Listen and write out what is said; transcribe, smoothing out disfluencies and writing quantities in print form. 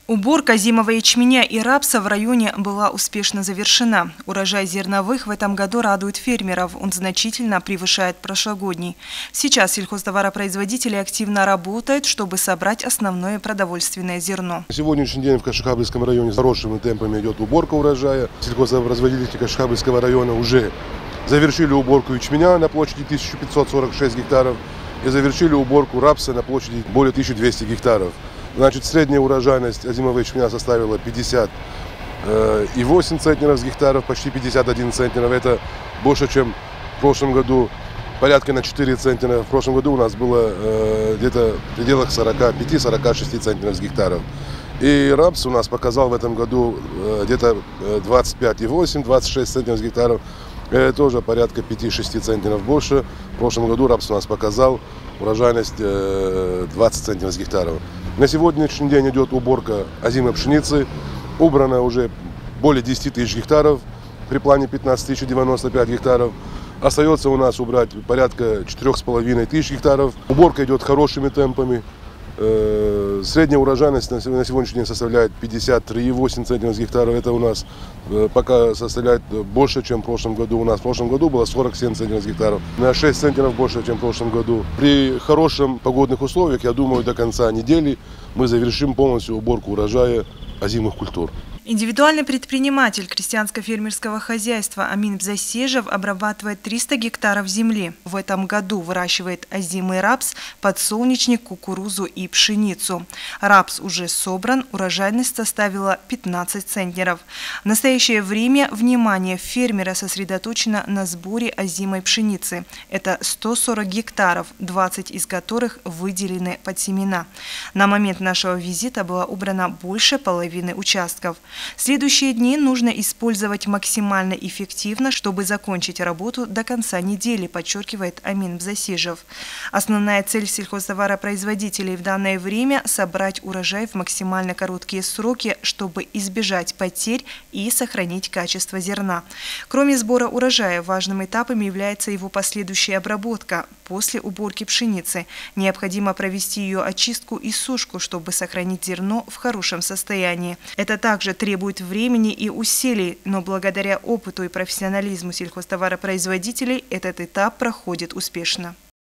Уборка озимого ячменя и рапса в районе была успешно завершена. Урожай зерновых в этом году радует фермеров. Он значительно превышает прошлогодний. Сейчас сельхозтоваропроизводители активно работают, чтобы собрать основное продовольственное зерно. На сегодняшний день в Кашихабльском районе с хорошими темпами идет уборка урожая. Сельхозтоваропроизводители Кашихабльского района уже завершили уборку ячменя на площади 1546 гектаров и завершили уборку рапса на площади более 1200 гектаров. Значит, средняя урожайность озимого ячменя составила 50,8 центнеров с гектаров, почти 51 центнеров. Это больше, чем в прошлом году, порядка на 4 центнера. В прошлом году у нас было где-то в пределах 45-46 центнеров с гектаров. И рапс у нас показал в этом году где-то 25,8-26 центнеров с гектаров. Тоже порядка 5-6 центнеров больше. В прошлом году рапс у нас показал урожайность 20 центнеров с гектаров. На сегодняшний день идет уборка озимой пшеницы. Убрано уже более 10 тысяч гектаров при плане 15 095 гектаров. Остается у нас убрать порядка 4,5 тысяч гектаров. Уборка идет хорошими темпами. Средняя урожайность на сегодняшний день составляет 53,8 центнеров с гектаров. Это у нас пока составляет больше, чем в прошлом году. У нас в прошлом году было 47 центнеров с гектаров. На 6 центнеров больше, чем в прошлом году. При хороших погодных условиях, я думаю, до конца недели мы завершим полностью уборку урожая озимых культур. Индивидуальный предприниматель крестьянско-фермерского хозяйства Амин Бзасежев обрабатывает 300 гектаров земли. В этом году выращивает озимый рапс, подсолнечник, кукурузу и пшеницу. Рапс уже собран, урожайность составила 15 центнеров. В настоящее время внимание фермера сосредоточено на сборе озимой пшеницы. Это 140 гектаров, 20 из которых выделены под семена. На момент нашего визита было убрано больше половины участков. Следующие дни нужно использовать максимально эффективно, чтобы закончить работу до конца недели, подчеркивает Амин Бзасежев. Основная цель сельхозтоваропроизводителей в данное время – собрать урожай в максимально короткие сроки, чтобы избежать потерь и сохранить качество зерна. Кроме сбора урожая, важным этапом является его последующая обработка. После уборки пшеницы необходимо провести ее очистку и сушку, чтобы сохранить зерно в хорошем состоянии. Это также требует времени и усилий, но благодаря опыту и профессионализму сельхозтоваропроизводителей этот этап проходит успешно.